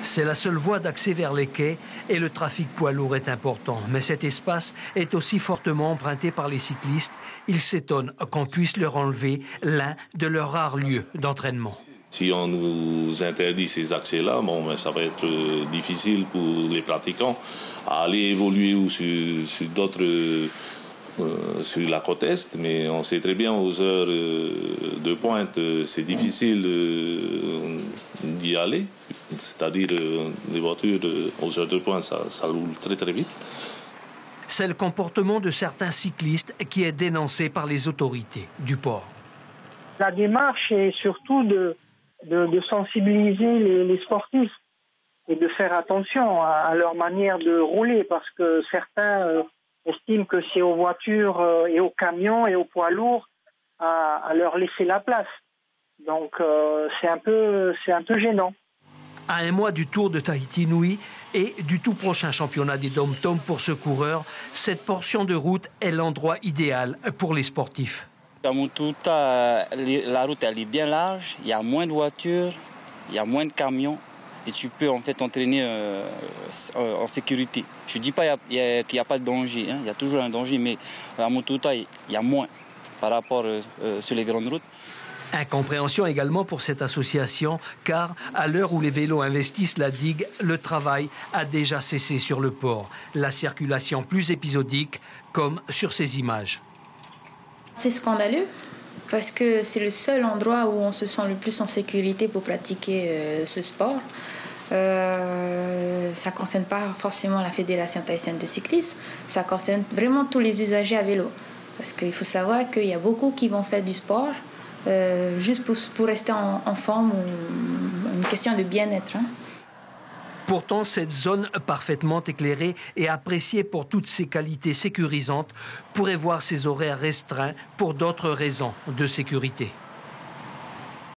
C'est la seule voie d'accès vers les quais et le trafic poids lourd est important. Mais cet espace est aussi fortement emprunté par les cyclistes. Ils s'étonnent qu'on puisse leur enlever l'un de leurs rares lieux d'entraînement. Si on nous interdit ces accès-là, ça va être difficile pour les pratiquants à aller évoluer sur d'autres, sur la côte Est. Mais on sait très bien aux heures de pointe, c'est difficile d'y aller. C'est-à-dire les voitures aux heures de pointe, ça roule très très vite. C'est le comportement de certains cyclistes qui est dénoncé par les autorités du port. La démarche est surtout de sensibiliser les sportifs et de faire attention à leur manière de rouler parce que certains estiment que c'est aux voitures et aux camions et aux poids lourds à leur laisser la place. Donc c'est un peu gênant. À un mois du Tour de Tahiti Nui et du tout prochain championnat des Dom-Tom pour ce coureur, cette portion de route est l'endroit idéal pour les sportifs. À Mututa, la route elle est bien large, il y a moins de voitures, il y a moins de camions et tu peux en fait t'entraîner en sécurité. Je ne dis pas qu'il n'y a pas de danger, il y a toujours un danger, mais à Mututa, il y a moins par rapport sur les grandes routes. Incompréhension également pour cette association, car à l'heure où les vélos investissent la digue, le travail a déjà cessé sur le port. La circulation plus épisodique, comme sur ces images. C'est scandaleux, parce que c'est le seul endroit où on se sent le plus en sécurité pour pratiquer ce sport. Ça ne concerne pas forcément la Fédération tahitienne de cyclisme, ça concerne vraiment tous les usagers à vélo. Parce qu'il faut savoir qu'il y a beaucoup qui vont faire du sport, juste pour rester en forme, ou une question de bien-être. Pourtant, cette zone parfaitement éclairée et appréciée pour toutes ses qualités sécurisantes pourrait voir ses horaires restreints pour d'autres raisons de sécurité.